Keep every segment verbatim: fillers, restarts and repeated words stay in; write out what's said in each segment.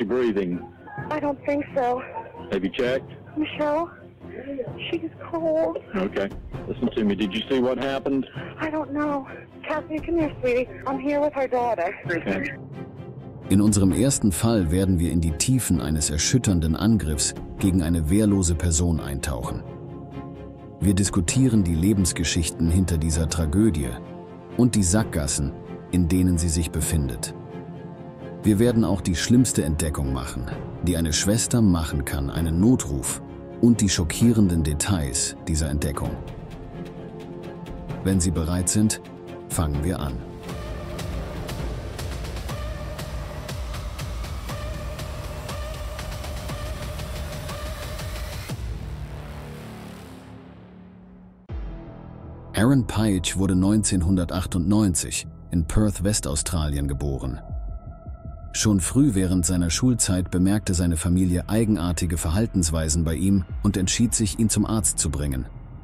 breathing? I don't think so. Have you checked? Michelle, she's cold. Okay. Listen to me. Did you see what happened? I don't know. Kathy, come here, sweetie. I'm here with her daughter. Okay. In unserem ersten Fall werden wir in die Tiefen eines erschütternden Angriffs gegen eine wehrlose Person eintauchen. Wir diskutieren die Lebensgeschichten hinter dieser Tragödie und die Sackgassen, in denen sie sich befindet. Wir werden auch die schlimmste Entdeckung machen, die eine Schwester machen kann, einen Notruf und die schockierenden Details dieser Entdeckung. Wenn Sie bereit sind, fangen wir an. Aaron Page wurde neunzehnhundertachtundneunzig in Perth, Westaustralien geboren. Schon früh während seiner Schulzeit bemerkte seine Familie eigenartige Verhaltensweisen bei ihm und entschied sich, ihn zum Arzt zu bringen.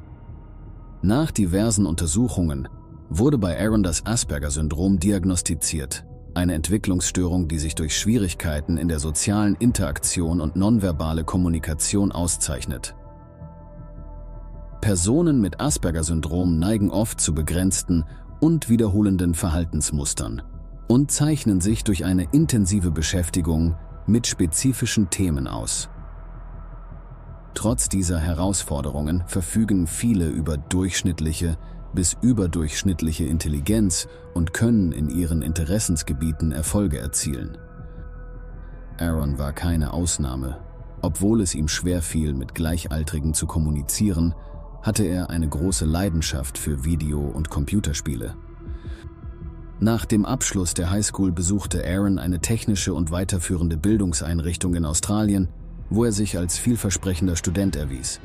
Nach diversen Untersuchungen wurde bei Aaron das Asperger-Syndrom diagnostiziert, eine Entwicklungsstörung, die sich durch Schwierigkeiten in der sozialen Interaktion und nonverbale Kommunikation auszeichnet. Personen mit Asperger-Syndrom neigen oft zu begrenzten und wiederholenden Verhaltensmustern und zeichnen sich durch eine intensive Beschäftigung mit spezifischen Themen aus. Trotz dieser Herausforderungen verfügen viele über durchschnittliche bis überdurchschnittliche Intelligenz und können in ihren Interessensgebieten Erfolge erzielen. Aaron war keine Ausnahme. Obwohl es ihm schwer fiel, mit Gleichaltrigen zu kommunizieren, hatte er eine große Leidenschaft für Video- und Computerspiele. Nach dem Abschluss der Highschool besuchte Aaron eine technische und weiterführende Bildungseinrichtung in Australien, wo er sich als vielversprechender Student erwies.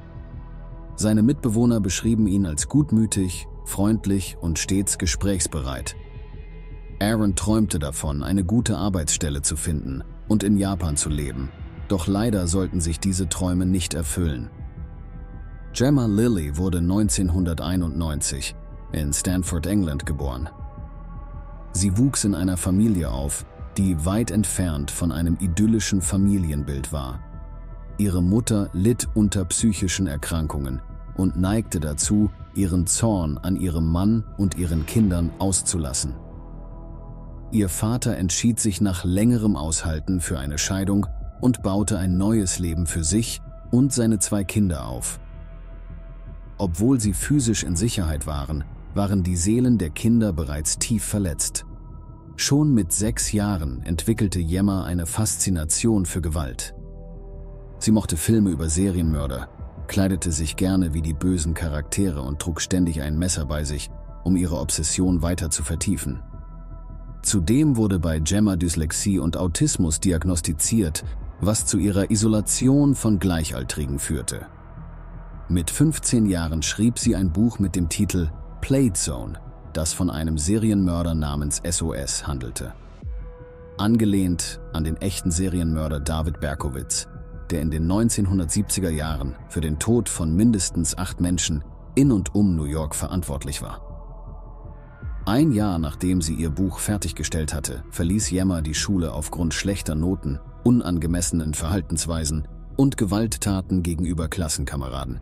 Seine Mitbewohner beschrieben ihn als gutmütig, freundlich und stets gesprächsbereit. Aaron träumte davon, eine gute Arbeitsstelle zu finden und in Japan zu leben, doch leider sollten sich diese Träume nicht erfüllen. Gemma Lilly wurde neunzehnhunderteinundneunzig in Stanford, England geboren. Sie wuchs in einer Familie auf, die weit entfernt von einem idyllischen Familienbild war. Ihre Mutter litt unter psychischen Erkrankungen und neigte dazu, ihren Zorn an ihrem Mann und ihren Kindern auszulassen. Ihr Vater entschied sich nach längerem Aushalten für eine Scheidung und baute ein neues Leben für sich und seine zwei Kinder auf. Obwohl sie physisch in Sicherheit waren, waren die Seelen der Kinder bereits tief verletzt. Schon mit sechs Jahren entwickelte Gemma eine Faszination für Gewalt. Sie mochte Filme über Serienmörder, kleidete sich gerne wie die bösen Charaktere und trug ständig ein Messer bei sich, um ihre Obsession weiter zu vertiefen. Zudem wurde bei Gemma Dyslexie und Autismus diagnostiziert, was zu ihrer Isolation von Gleichaltrigen führte. Mit fünfzehn Jahren schrieb sie ein Buch mit dem Titel Plague Zone, das von einem Serienmörder namens S O S handelte. Angelehnt an den echten Serienmörder David Berkowitz, der in den neunzehnhundertsiebziger Jahren für den Tod von mindestens acht Menschen in und um New York verantwortlich war. Ein Jahr nachdem sie ihr Buch fertiggestellt hatte, verließ Gemma die Schule aufgrund schlechter Noten, unangemessenen Verhaltensweisen und Gewalttaten gegenüber Klassenkameraden.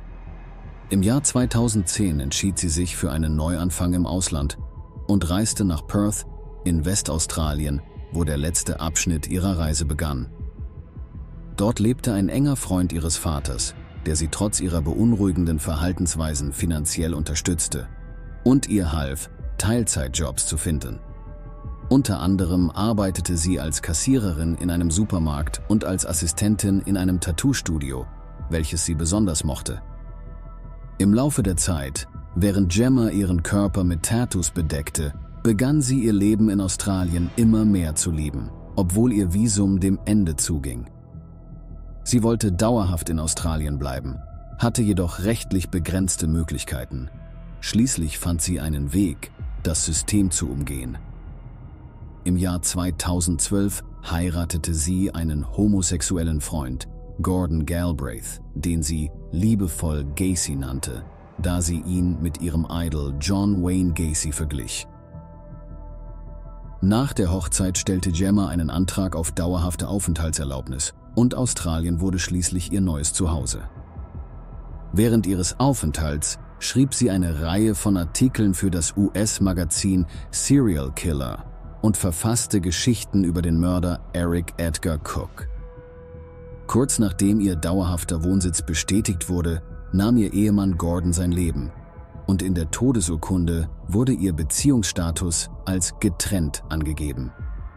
Im Jahr zweitausendzehn entschied sie sich für einen Neuanfang im Ausland und reiste nach Perth in Westaustralien, wo der letzte Abschnitt ihrer Reise begann. Dort lebte ein enger Freund ihres Vaters, der sie trotz ihrer beunruhigenden Verhaltensweisen finanziell unterstützte und ihr half, Teilzeitjobs zu finden. Unter anderem arbeitete sie als Kassiererin in einem Supermarkt und als Assistentin in einem Tattoo-Studio, welches sie besonders mochte. Im Laufe der Zeit, während Gemma ihren Körper mit Tattoos bedeckte, begann sie ihr Leben in Australien immer mehr zu lieben, obwohl ihr Visum dem Ende zuging. Sie wollte dauerhaft in Australien bleiben, hatte jedoch rechtlich begrenzte Möglichkeiten. Schließlich fand sie einen Weg, das System zu umgehen. Im Jahr zweitausendzwölf heiratete sie einen homosexuellen Freund, Gordon Galbraith, den sie liebevoll Gacy nannte, da sie ihn mit ihrem Idol John Wayne Gacy verglich. Nach der Hochzeit stellte Gemma einen Antrag auf dauerhafte Aufenthaltserlaubnis und Australien wurde schließlich ihr neues Zuhause. Während ihres Aufenthalts schrieb sie eine Reihe von Artikeln für das U S-Magazin Serial Killer und verfasste Geschichten über den Mörder Eric Edgar Cook. Kurz nachdem ihr dauerhafter Wohnsitz bestätigt wurde, nahm ihr Ehemann Gordon sein Leben und in der Todesurkunde wurde ihr Beziehungsstatus als getrennt angegeben.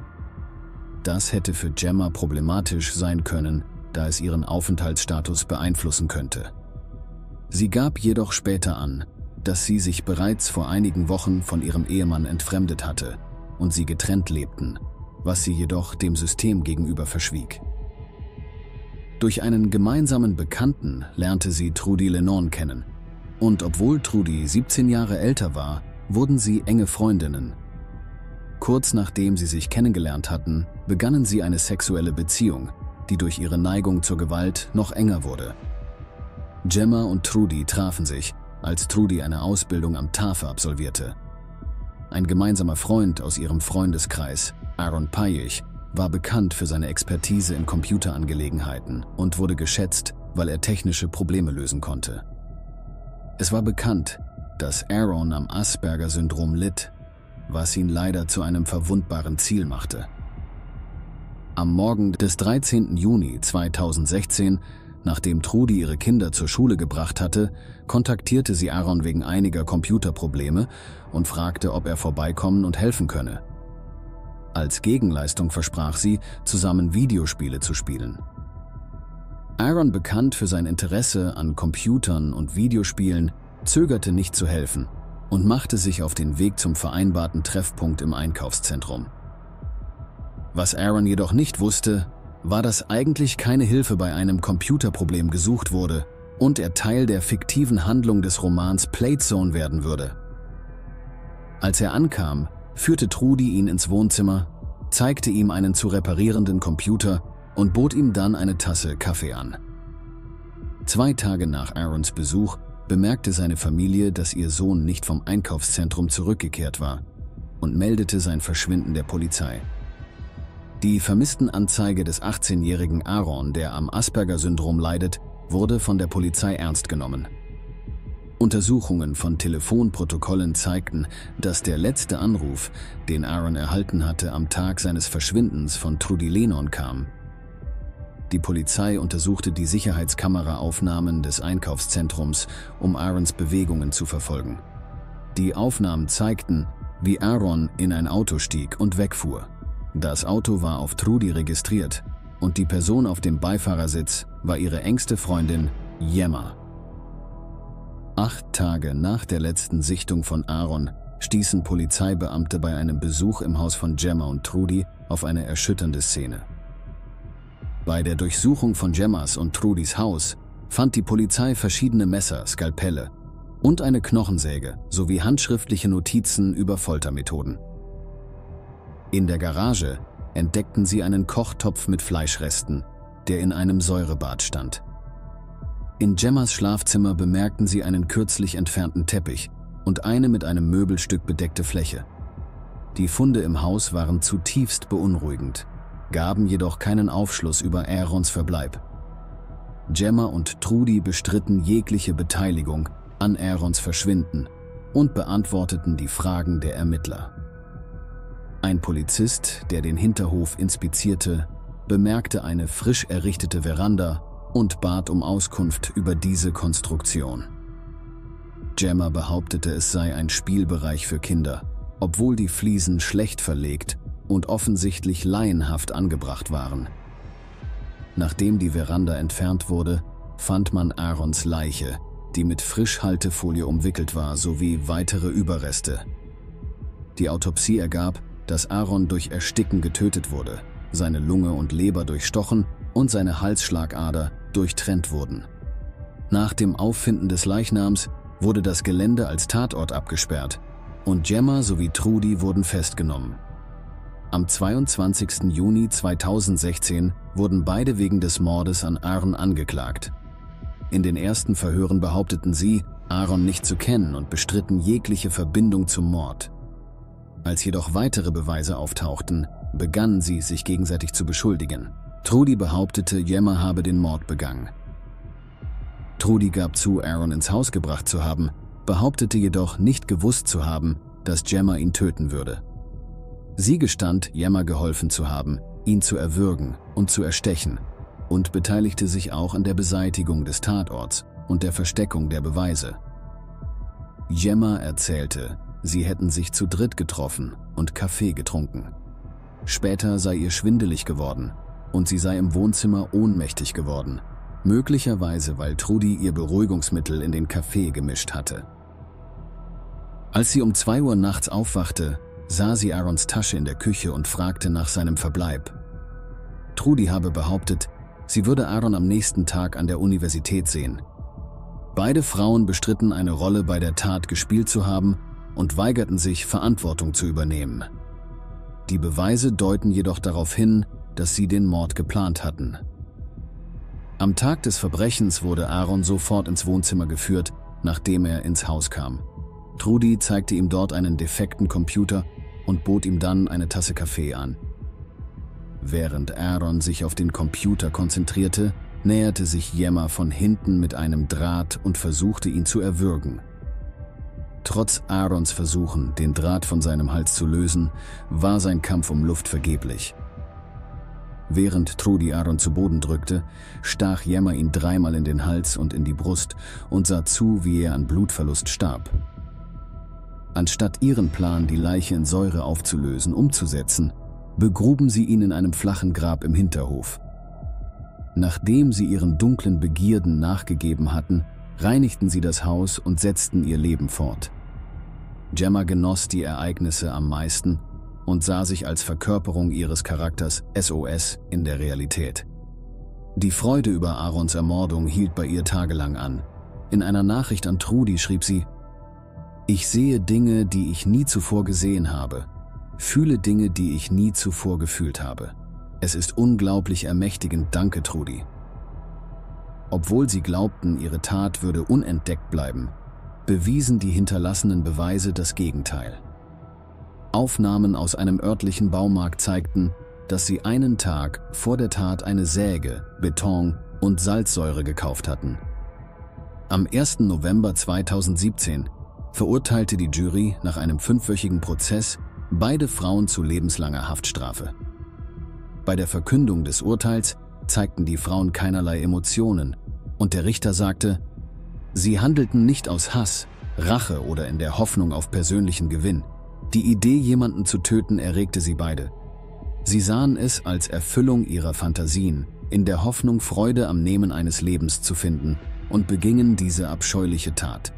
Das hätte für Gemma problematisch sein können, da es ihren Aufenthaltsstatus beeinflussen könnte. Sie gab jedoch später an, dass sie sich bereits vor einigen Wochen von ihrem Ehemann entfremdet hatte und sie getrennt lebten, was sie jedoch dem System gegenüber verschwieg. Durch einen gemeinsamen Bekannten lernte sie Trudy Lennon kennen. Und obwohl Trudy siebzehn Jahre älter war, wurden sie enge Freundinnen. Kurz nachdem sie sich kennengelernt hatten, begannen sie eine sexuelle Beziehung, die durch ihre Neigung zur Gewalt noch enger wurde. Gemma und Trudy trafen sich, als Trudy eine Ausbildung am T A F E absolvierte. Ein gemeinsamer Freund aus ihrem Freundeskreis, Aaron Payich, war bekannt für seine Expertise in Computerangelegenheiten und wurde geschätzt, weil er technische Probleme lösen konnte. Es war bekannt, dass Aaron am Asperger-Syndrom litt, was ihn leider zu einem verwundbaren Ziel machte. Am Morgen des dreizehnten Juni zweitausendsechzehn, nachdem Trudy ihre Kinder zur Schule gebracht hatte, kontaktierte sie Aaron wegen einiger Computerprobleme und fragte, ob er vorbeikommen und helfen könne. Als Gegenleistung versprach sie, zusammen Videospiele zu spielen. Aaron, bekannt für sein Interesse an Computern und Videospielen, zögerte nicht zu helfen und machte sich auf den Weg zum vereinbarten Treffpunkt im Einkaufszentrum. Was Aaron jedoch nicht wusste, war, dass eigentlich keine Hilfe bei einem Computerproblem gesucht wurde und er Teil der fiktiven Handlung des Romans Playzone werden würde. Als er ankam, führte Trudy ihn ins Wohnzimmer, zeigte ihm einen zu reparierenden Computer und bot ihm dann eine Tasse Kaffee an. Zwei Tage nach Aarons Besuch bemerkte seine Familie, dass ihr Sohn nicht vom Einkaufszentrum zurückgekehrt war und meldete sein Verschwinden der Polizei. Die Vermisstenanzeige des achtzehnjährigen Aaron, der am Asperger-Syndrom leidet, wurde von der Polizei ernst genommen. Untersuchungen von Telefonprotokollen zeigten, dass der letzte Anruf, den Aaron erhalten hatte, am Tag seines Verschwindens von Trudy Lennon kam. Die Polizei untersuchte die Sicherheitskameraaufnahmen des Einkaufszentrums, um Aarons Bewegungen zu verfolgen. Die Aufnahmen zeigten, wie Aaron in ein Auto stieg und wegfuhr. Das Auto war auf Trudy registriert und die Person auf dem Beifahrersitz war ihre engste Freundin Gemma. Acht Tage nach der letzten Sichtung von Aaron stießen Polizeibeamte bei einem Besuch im Haus von Gemma und Trudy auf eine erschütternde Szene. Bei der Durchsuchung von Gemmas und Trudys Haus fand die Polizei verschiedene Messer, Skalpelle und eine Knochensäge sowie handschriftliche Notizen über Foltermethoden. In der Garage entdeckten sie einen Kochtopf mit Fleischresten, der in einem Säurebad stand. In Gemmas Schlafzimmer bemerkten sie einen kürzlich entfernten Teppich und eine mit einem Möbelstück bedeckte Fläche. Die Funde im Haus waren zutiefst beunruhigend, gaben jedoch keinen Aufschluss über Aarons Verbleib. Gemma und Trudy bestritten jegliche Beteiligung an Aarons Verschwinden und beantworteten die Fragen der Ermittler. Ein Polizist, der den Hinterhof inspizierte, bemerkte eine frisch errichtete Veranda und bat um Auskunft über diese Konstruktion. Gemma behauptete, es sei ein Spielbereich für Kinder, obwohl die Fliesen schlecht verlegt und offensichtlich laienhaft angebracht waren. Nachdem die Veranda entfernt wurde, fand man Aarons Leiche, die mit Frischhaltefolie umwickelt war, sowie weitere Überreste. Die Autopsie ergab, dass Aaron durch Ersticken getötet wurde, seine Lunge und Leber durchstochen und seine Halsschlagader durchtrennt wurden. Nach dem Auffinden des Leichnams wurde das Gelände als Tatort abgesperrt und Gemma sowie Trudy wurden festgenommen. Am zweiundzwanzigsten Juni zweitausendsechzehn wurden beide wegen des Mordes an Aaron angeklagt. In den ersten Verhören behaupteten sie, Aaron nicht zu kennen und bestritten jegliche Verbindung zum Mord. Als jedoch weitere Beweise auftauchten, begannen sie, sich gegenseitig zu beschuldigen. Trudy behauptete, Gemma habe den Mord begangen. Trudy gab zu, Aaron ins Haus gebracht zu haben, behauptete jedoch nicht gewusst zu haben, dass Gemma ihn töten würde. Sie gestand, Gemma geholfen zu haben, ihn zu erwürgen und zu erstechen, und beteiligte sich auch an der Beseitigung des Tatorts und der Versteckung der Beweise. Gemma erzählte, sie hätten sich zu dritt getroffen und Kaffee getrunken. Später sei ihr schwindelig geworden und sie sei im Wohnzimmer ohnmächtig geworden, möglicherweise weil Trudy ihr Beruhigungsmittel in den Kaffee gemischt hatte. Als sie um zwei Uhr nachts aufwachte, sah sie Aarons Tasche in der Küche und fragte nach seinem Verbleib. Trudy habe behauptet, sie würde Aaron am nächsten Tag an der Universität sehen. Beide Frauen bestritten, eine Rolle bei der Tat gespielt zu haben und weigerten sich, Verantwortung zu übernehmen. Die Beweise deuten jedoch darauf hin, dass sie den Mord geplant hatten. Am Tag des Verbrechens wurde Aaron sofort ins Wohnzimmer geführt, nachdem er ins Haus kam. Trudy zeigte ihm dort einen defekten Computer und bot ihm dann eine Tasse Kaffee an. Während Aaron sich auf den Computer konzentrierte, näherte sich Gemma von hinten mit einem Draht und versuchte, ihn zu erwürgen. Trotz Aarons Versuchen, den Draht von seinem Hals zu lösen, war sein Kampf um Luft vergeblich. Während Trudy Aaron zu Boden drückte, stach Gemma ihn dreimal in den Hals und in die Brust und sah zu, wie er an Blutverlust starb. Anstatt ihren Plan, die Leiche in Säure aufzulösen, umzusetzen, begruben sie ihn in einem flachen Grab im Hinterhof. Nachdem sie ihren dunklen Begierden nachgegeben hatten, reinigten sie das Haus und setzten ihr Leben fort. Gemma genoss die Ereignisse am meisten und sah sich als Verkörperung ihres Charakters S O S in der Realität. Die Freude über Aarons Ermordung hielt bei ihr tagelang an. In einer Nachricht an Trudy schrieb sie: Ich sehe Dinge, die ich nie zuvor gesehen habe, fühle Dinge, die ich nie zuvor gefühlt habe. Es ist unglaublich ermächtigend, danke Trudy. Obwohl sie glaubten, ihre Tat würde unentdeckt bleiben, bewiesen die hinterlassenen Beweise das Gegenteil. Aufnahmen aus einem örtlichen Baumarkt zeigten, dass sie einen Tag vor der Tat eine Säge, Beton und Salzsäure gekauft hatten. Am ersten November zweitausendsiebzehn verurteilte die Jury nach einem fünfwöchigen Prozess beide Frauen zu lebenslanger Haftstrafe. Bei der Verkündung des Urteils zeigten die Frauen keinerlei Emotionen und der Richter sagte, sie handelten nicht aus Hass, Rache oder in der Hoffnung auf persönlichen Gewinn. Die Idee, jemanden zu töten, erregte sie beide. Sie sahen es als Erfüllung ihrer Fantasien, in der Hoffnung, Freude am Nehmen eines Lebens zu finden, und begingen diese abscheuliche Tat.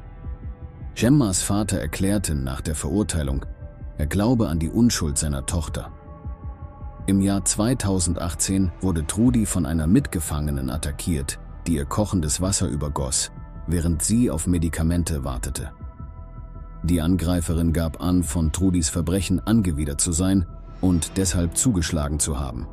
Gemmas Vater erklärte nach der Verurteilung, er glaube an die Unschuld seiner Tochter. Im Jahr zweitausendachtzehn wurde Trudy von einer Mitgefangenen attackiert, die ihr kochendes Wasser übergoss, während sie auf Medikamente wartete. Die Angreiferin gab an, von Trudys Verbrechen angewidert zu sein und deshalb zugeschlagen zu haben.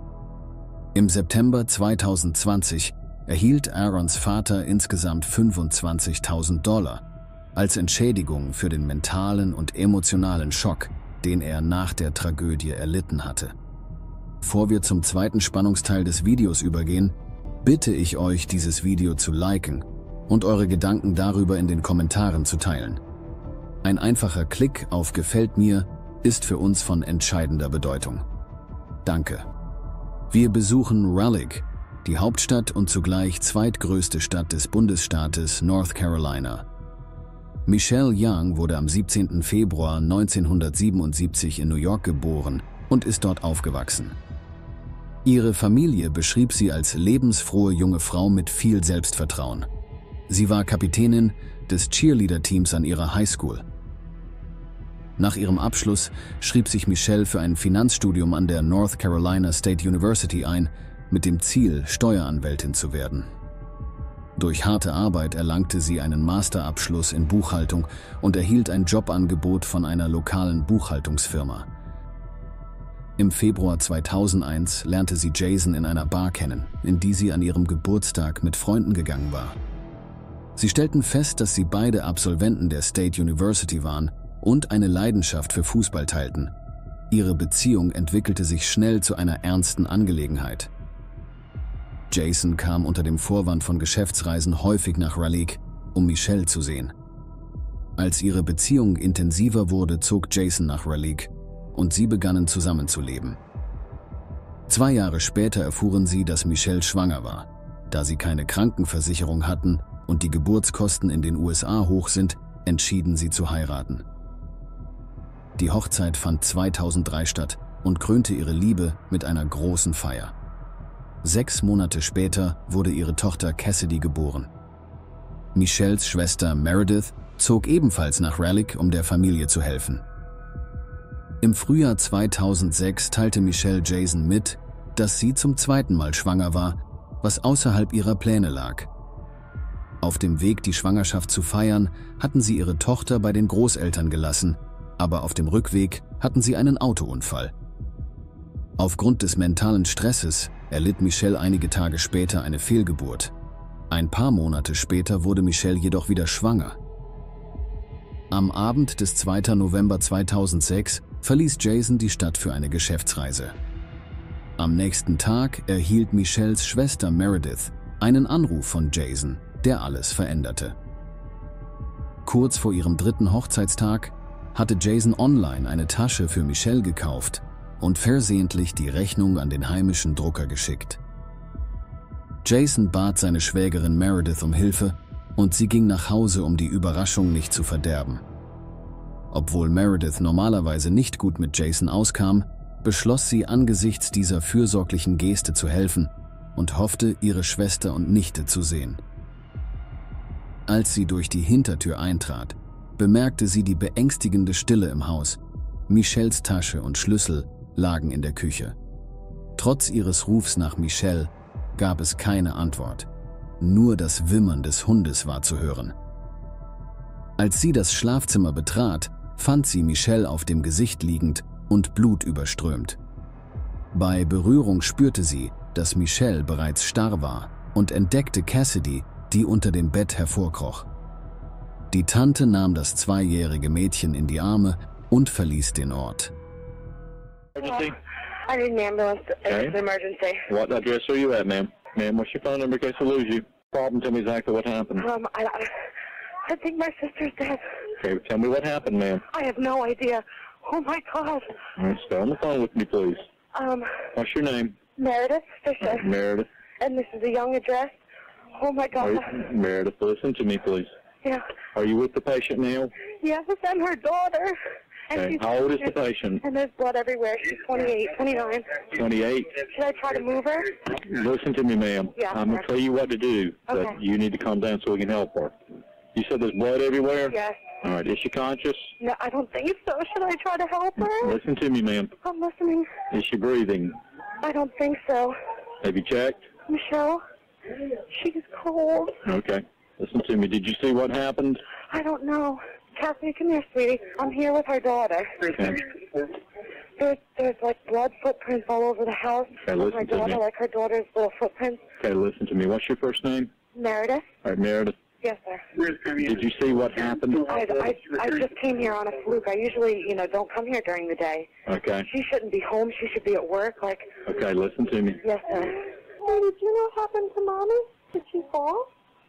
Im September zweitausendzwanzig erhielt Aarons Vater insgesamt fünfundzwanzigtausend Dollar als Entschädigung für den mentalen und emotionalen Schock, den er nach der Tragödie erlitten hatte. Bevor wir zum zweiten Spannungsteil des Videos übergehen, bitte ich euch, dieses Video zu liken und eure Gedanken darüber in den Kommentaren zu teilen. Ein einfacher Klick auf Gefällt mir ist für uns von entscheidender Bedeutung. Danke. Wir besuchen Raleigh, die Hauptstadt und zugleich zweitgrößte Stadt des Bundesstaates North Carolina. Michelle Young wurde am siebzehnten Februar neunzehnhundertsiebenundsiebzig in New York geboren und ist dort aufgewachsen. Ihre Familie beschrieb sie als lebensfrohe junge Frau mit viel Selbstvertrauen. Sie war Kapitänin des Cheerleader-Teams an ihrer Highschool. Nach ihrem Abschluss schrieb sich Michelle für ein Finanzstudium an der North Carolina State University ein, mit dem Ziel, Steueranwältin zu werden. Durch harte Arbeit erlangte sie einen Masterabschluss in Buchhaltung und erhielt ein Jobangebot von einer lokalen Buchhaltungsfirma. Im Februar zweitausendeins lernte sie Jason in einer Bar kennen, in die sie an ihrem Geburtstag mit Freunden gegangen war. Sie stellten fest, dass sie beide Absolventen der State University waren und eine Leidenschaft für Fußball teilten. Ihre Beziehung entwickelte sich schnell zu einer ernsten Angelegenheit. Jason kam unter dem Vorwand von Geschäftsreisen häufig nach Raleigh, um Michelle zu sehen. Als ihre Beziehung intensiver wurde, zog Jason nach Raleigh und sie begannen zusammenzuleben. Zwei Jahre später erfuhren sie, dass Michelle schwanger war. Da sie keine Krankenversicherung hatten und die Geburtskosten in den U S A hoch sind, entschieden sie zu heiraten. Die Hochzeit fand zweitausenddrei statt und krönte ihre Liebe mit einer großen Feier. Sechs Monate später wurde ihre Tochter Cassidy geboren. Michelles Schwester Meredith zog ebenfalls nach Raleigh, um der Familie zu helfen. Im Frühjahr zweitausendsechs teilte Michelle Jason mit, dass sie zum zweiten Mal schwanger war, was außerhalb ihrer Pläne lag. Auf dem Weg, die Schwangerschaft zu feiern, hatten sie ihre Tochter bei den Großeltern gelassen, aber auf dem Rückweg hatten sie einen Autounfall. Aufgrund des mentalen Stresses erlitt Michelle einige Tage später eine Fehlgeburt. Ein paar Monate später wurde Michelle jedoch wieder schwanger. Am Abend des zweiten November zweitausendsechs verließ Jason die Stadt für eine Geschäftsreise. Am nächsten Tag erhielt Michelles Schwester Meredith einen Anruf von Jason, der alles veränderte. Kurz vor ihrem dritten Hochzeitstag hatte Jason online eine Tasche für Michelle gekauft und versehentlich die Rechnung an den heimischen Drucker geschickt. Jason bat seine Schwägerin Meredith um Hilfe und sie ging nach Hause, um die Überraschung nicht zu verderben. Obwohl Meredith normalerweise nicht gut mit Jason auskam, beschloss sie angesichts dieser fürsorglichen Geste zu helfen und hoffte, ihre Schwester und Nichte zu sehen. Als sie durch die Hintertür eintrat, bemerkte sie die beängstigende Stille im Haus. Michelles Tasche und Schlüssel lagen in der Küche. Trotz ihres Rufs nach Michelle gab es keine Antwort. Nur das Wimmern des Hundes war zu hören. Als sie das Schlafzimmer betrat, fand sie Michelle auf dem Gesicht liegend und blutüberströmt. Bei Berührung spürte sie, dass Michelle bereits starr war und entdeckte Cassidy, die unter dem Bett hervorkroch. Die Tante nahm das zweijährige Mädchen in die Arme und verließ den Ort. Emergency? I need an ambulance. Okay. It's an emergency. What address are you at, ma'am? Ma'am, what's your phone number in case I lose you? Problem, tell me exactly what happened. Um, I, I, I think my sister's dead. Okay, tell me what happened, ma'am. I have no idea. Oh my God. All right, stay on the phone with me, please. Um, What's your name? Meredith Fisher. Meredith. And this is a young address. Oh my God. Are- Meredith, listen to me, please. Yeah. Are you with the patient now? Yes, and her daughter. And Okay. she's How old is the patient? And there's blood everywhere. She's twenty-eight, twenty-nine. twenty-eight. Should I try to move her? Listen to me, ma'am. Yeah, I'm going sir. to tell you what to do, but Okay. you need to calm down so we can help her. You said there's blood everywhere? Yes. All right, is she conscious? No, I don't think so. Should I try to help her? Listen to me, ma'am. I'm listening. Is she breathing? I don't think so. Have you checked? Michelle, she's cold. Okay. Listen to me. Did you see what happened? I don't know. Cassie, come here, sweetie. I'm here with her daughter. Okay. There's, there's like blood footprints all over the house. Okay, Of listen my to daughter, me. like her daughter's little footprints. Okay, listen to me. What's your first name? Meredith? All right, Meredith. Yes, sir. Did you see what happened? I, I, I just came here on a fluke. I usually, you know, don't come here during the day. Okay. She shouldn't be home. She should be at work. Like, Okay, listen to me. yes, sir. Hey, did you know what happened to Mommy? Did she fall?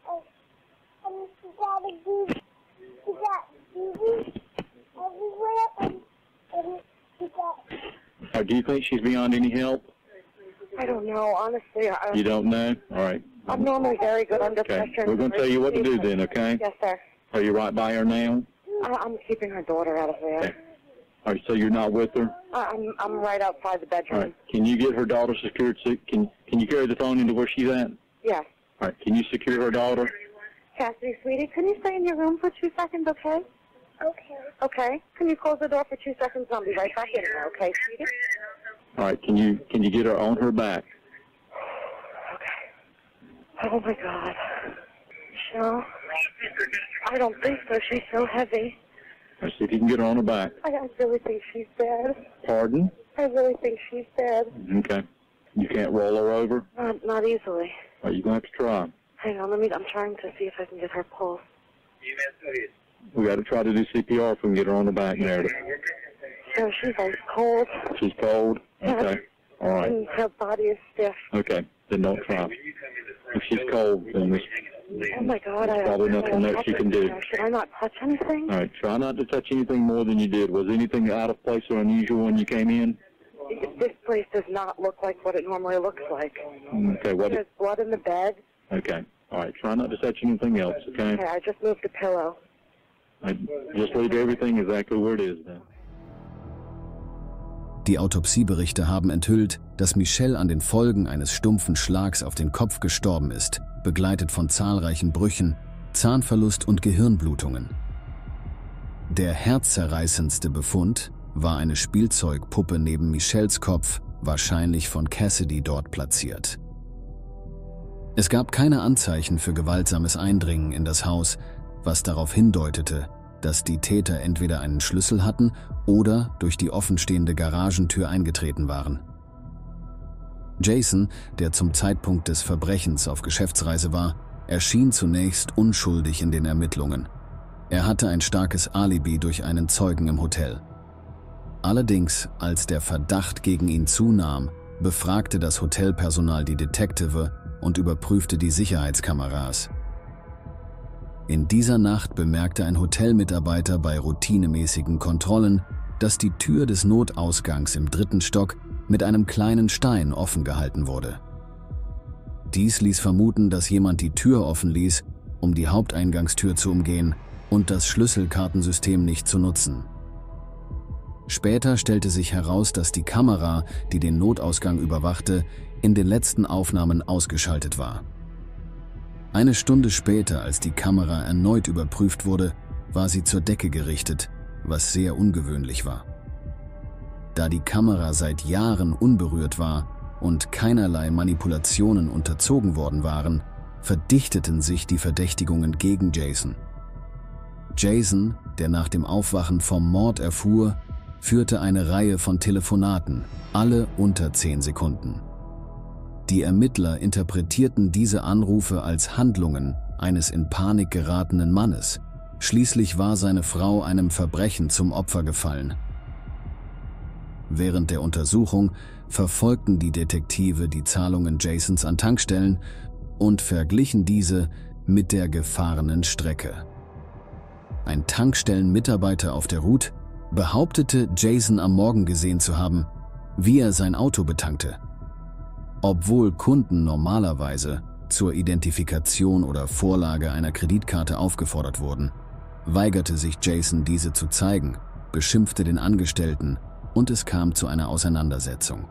And she got a boob. She got boobies everywhere, and, and she got. Or do you think she's beyond any help? I don't know, honestly. I, You don't know? All right. I'm normally very good under Okay. pressure. We're going to tell you what to do then, okay? Yes, sir. Are you right by her now? I, I'm keeping her daughter out of there. Okay. All right, so you're not with her? I, I'm I'm right outside the All bedroom. right. Can you get her daughter secured? so- Can Can you carry the phone into where she's at? Yes. All right. Can you secure her daughter? Cassidy, sweetie, can you stay in your room for two seconds, okay? Okay. Okay. Can you close the door for two seconds? I'll be right back in there, okay, sweetie? All right. Can you Can you get her on her back? Okay. Oh, my God. Michelle? I don't think so. She's so heavy. All right, see if you can get her on her back. I, I really think she's dead. Pardon? I really think she's dead. Okay. You can't roll her over? Not, not easily. All right, you're going to have to try. Hang on, let me, I'm trying to see if I can get her pulse. We got to try to do C P R if we can get her on the back there. So she's ice cold. She's cold? Okay. All right. And her body is stiff. Okay. Then don't try. If she's cold, then this Oh my God, I probably nothing I else you can do. Should I not touch anything? All right. Try not to touch anything more than you did. Was anything out of place or unusual when you came in? This place does not look like what it normally looks like. Okay. What? There's blood in the bed. Okay. All right. Try not to touch anything else. Okay. Okay, I just moved the pillow. I just leave everything exactly where it is then. Die Autopsieberichte haben enthüllt, dass Michelle an den Folgen eines stumpfen Schlags auf den Kopf gestorben ist, begleitet von zahlreichen Brüchen, Zahnverlust und Gehirnblutungen. Der herzzerreißendste Befund war eine Spielzeugpuppe neben Michelles Kopf, wahrscheinlich von Cassidy dort platziert. Es gab keine Anzeichen für gewaltsames Eindringen in das Haus, was darauf hindeutete, dass die Täter entweder einen Schlüssel hatten oder durch die offenstehende Garagentür eingetreten waren. Jason, der zum Zeitpunkt des Verbrechens auf Geschäftsreise war, erschien zunächst unschuldig in den Ermittlungen. Er hatte ein starkes Alibi durch einen Zeugen im Hotel. Allerdings, als der Verdacht gegen ihn zunahm, befragte das Hotelpersonal die Detektive und überprüfte die Sicherheitskameras. In dieser Nacht bemerkte ein Hotelmitarbeiter bei routinemäßigen Kontrollen, dass die Tür des Notausgangs im dritten Stock mit einem kleinen Stein offen gehalten wurde. Dies ließ vermuten, dass jemand die Tür offen ließ, um die Haupteingangstür zu umgehen und das Schlüsselkartensystem nicht zu nutzen. Später stellte sich heraus, dass die Kamera, die den Notausgang überwachte, in den letzten Aufnahmen ausgeschaltet war. Eine Stunde später, als die Kamera erneut überprüft wurde, war sie zur Decke gerichtet, was sehr ungewöhnlich war. Da die Kamera seit Jahren unberührt war und keinerlei Manipulationen unterzogen worden waren, verdichteten sich die Verdächtigungen gegen Jason. Jason, der nach dem Aufwachen vom Mord erfuhr, führte eine Reihe von Telefonaten, alle unter zehn Sekunden. Die Ermittler interpretierten diese Anrufe als Handlungen eines in Panik geratenen Mannes. Schließlich war seine Frau einem Verbrechen zum Opfer gefallen. Während der Untersuchung verfolgten die Detektive die Zahlungen Jasons an Tankstellen und verglichen diese mit der gefahrenen Strecke. Ein Tankstellenmitarbeiter auf der Route behauptete, Jason am Morgen gesehen zu haben, wie er sein Auto betankte. Obwohl Kunden normalerweise zur Identifikation oder Vorlage einer Kreditkarte aufgefordert wurden, weigerte sich Jason, diese zu zeigen, beschimpfte den Angestellten und es kam zu einer Auseinandersetzung.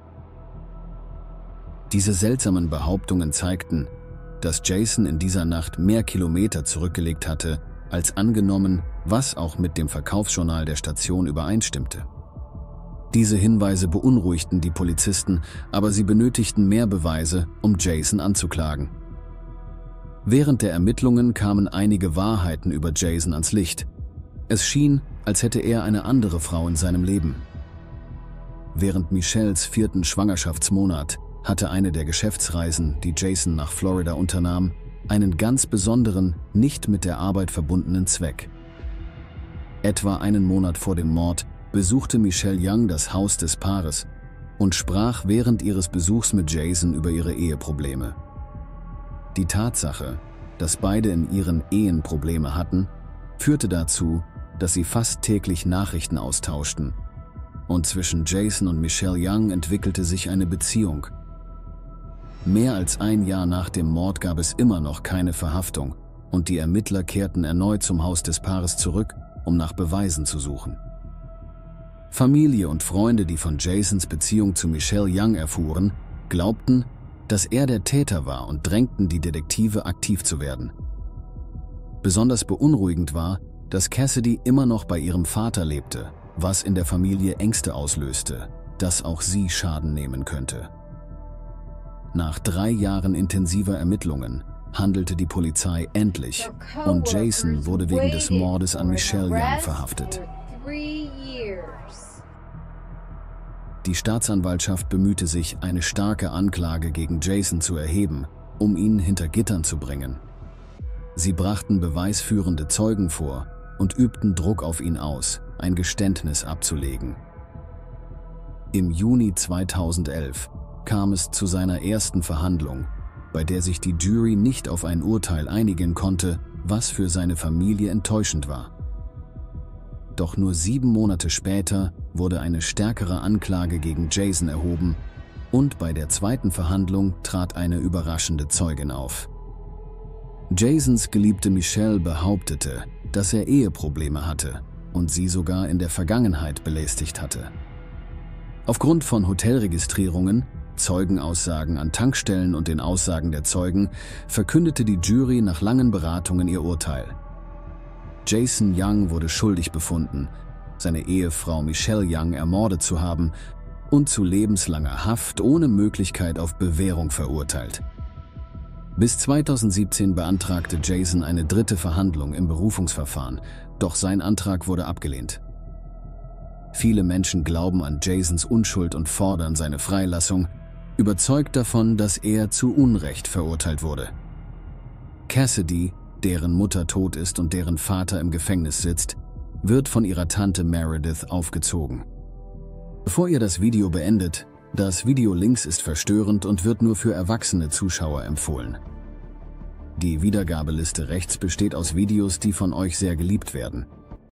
Diese seltsamen Behauptungen zeigten, dass Jason in dieser Nacht mehr Kilometer zurückgelegt hatte, als angenommen, was auch mit dem Verkaufsjournal der Station übereinstimmte. Diese Hinweise beunruhigten die Polizisten, aber sie benötigten mehr Beweise, um Jason anzuklagen. Während der Ermittlungen kamen einige Wahrheiten über Jason ans Licht. Es schien, als hätte er eine andere Frau in seinem Leben. Während Michelles vierten Schwangerschaftsmonat hatte eine der Geschäftsreisen, die Jason nach Florida unternahm, einen ganz besonderen, nicht mit der Arbeit verbundenen Zweck. Etwa einen Monat vor dem Mord besuchte Michelle Young das Haus des Paares und sprach während ihres Besuchs mit Jason über ihre Eheprobleme. Die Tatsache, dass beide in ihren Ehen Probleme hatten, führte dazu, dass sie fast täglich Nachrichten austauschten, und zwischen Jason und Michelle Young entwickelte sich eine Beziehung. Mehr als ein Jahr nach dem Mord gab es immer noch keine Verhaftung und die Ermittler kehrten erneut zum Haus des Paares zurück, um nach Beweisen zu suchen. Familie und Freunde, die von Jasons Beziehung zu Michelle Young erfuhren, glaubten, dass er der Täter war und drängten die Detektive, aktiv zu werden. Besonders beunruhigend war, dass Cassidy immer noch bei ihrem Vater lebte, was in der Familie Ängste auslöste, dass auch sie Schaden nehmen könnte. Nach drei Jahren intensiver Ermittlungen handelte die Polizei endlich und Jason wurde wegen des Mordes an Michelle Young verhaftet. Die Staatsanwaltschaft bemühte sich, eine starke Anklage gegen Jason zu erheben, um ihn hinter Gittern zu bringen. Sie brachten beweisführende Zeugen vor und übten Druck auf ihn aus, ein Geständnis abzulegen. Im Juni zweitausendelf kam es zu seiner ersten Verhandlung, bei der sich die Jury nicht auf ein Urteil einigen konnte, was für seine Familie enttäuschend war. Doch nur sieben Monate später wurde eine stärkere Anklage gegen Jason erhoben und bei der zweiten Verhandlung trat eine überraschende Zeugin auf. Jasons Geliebte Michelle behauptete, dass er Eheprobleme hatte und sie sogar in der Vergangenheit belästigt hatte. Aufgrund von Hotelregistrierungen, Zeugenaussagen an Tankstellen und den Aussagen der Zeugen verkündete die Jury nach langen Beratungen ihr Urteil. Jason Young wurde schuldig befunden, seine Ehefrau Michelle Young ermordet zu haben und zu lebenslanger Haft ohne Möglichkeit auf Bewährung verurteilt. Bis zweitausendsiebzehn beantragte Jason eine dritte Verhandlung im Berufungsverfahren, doch sein Antrag wurde abgelehnt. Viele Menschen glauben an Jasons Unschuld und fordern seine Freilassung, überzeugt davon, dass er zu Unrecht verurteilt wurde. Cassidy, deren Mutter tot ist und deren Vater im Gefängnis sitzt, wird von ihrer Tante Meredith aufgezogen. Bevor ihr das Video beendet, das Video links ist verstörend und wird nur für erwachsene Zuschauer empfohlen. Die Wiedergabeliste rechts besteht aus Videos, die von euch sehr geliebt werden.